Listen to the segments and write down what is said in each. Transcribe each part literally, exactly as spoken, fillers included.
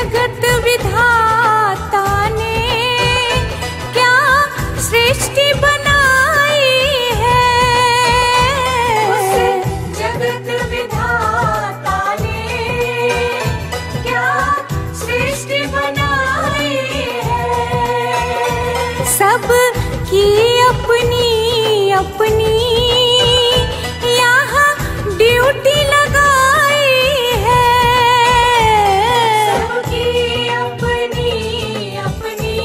जगत विधाता ने क्या सृष्टि बनाई है। उस जगत विधाता ने क्या सृष्टि बनाई है। सब की अपनी अपनी यहाँ ड्यूटी लगाई है। सबकी अपनी अपनी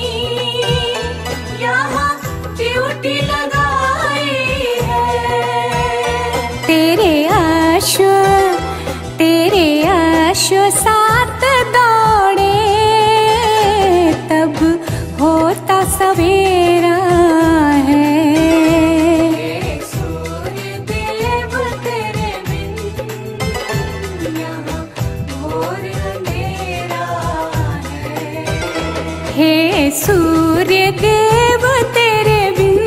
यहाँ ड्यूटी लगाई है। तेरे अश्व तेरे अश्व साथ दौड़े तब होता सवेरा है। सूर्य देव तेरे बिन यहाँ घोर अंधेरा है। हे सूर्य देव तेरे बिन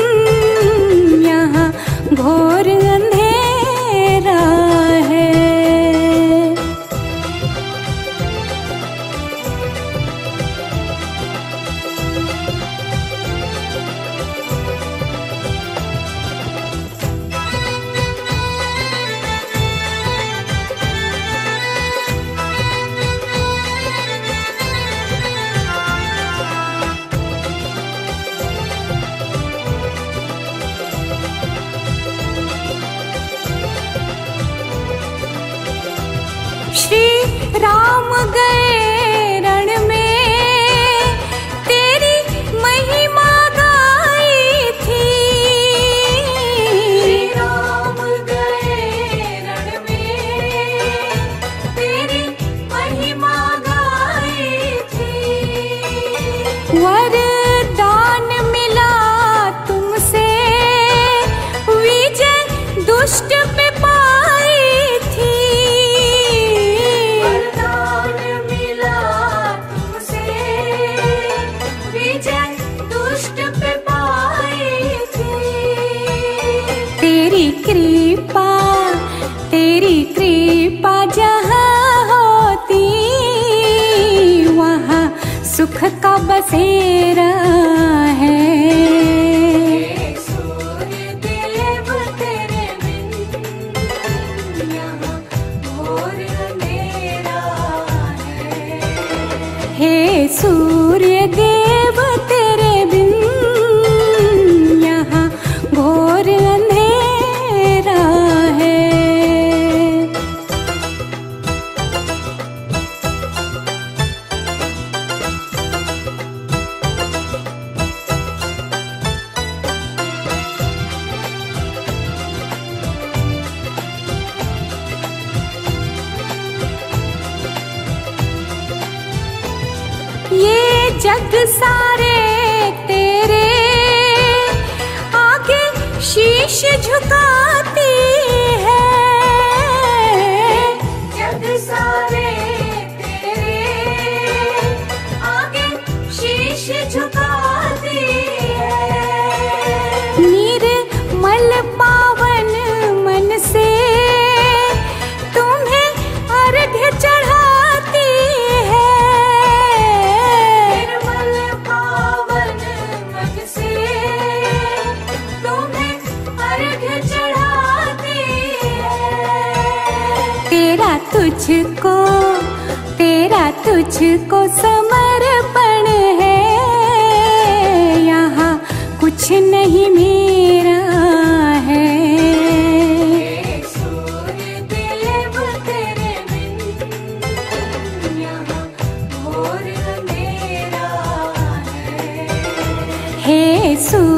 यहाँ घोर अंधेरा है। श्री राम गए रण में तेरी महिमा गाई थी। श्री राम गए रण में तेरी महिमा गाई थी। वरदान मिला तुमसे विजय दुष्ट पे पाई थी। तेरी कृपा तेरी कृपा जहाँ होती वहाँ सुख का बसेरा है। सूर्य देव तेरे बिन यहाँ घोर अंधेरा है। हे सूर्य देव तेरे बिन यहाँ घोर अंधेरा है। ये जग सारे तेरे आगे शीश झुकाती है। जग सारे तेरे आगे शीश झुकाती है। निर्मल पावन मन से तुम्हें अर्घ्य चढ़ाती है। निर्मल पावन मन से तुम्हें अर्घ्य चढ़ाती है। तेरा तुझको तेरा तुझको समर्पण है। यहाँ कुछ नहीं मेरा है। सूर्य देव तेरे बिन यहाँ घोर अंधेरा है। हे सूर्य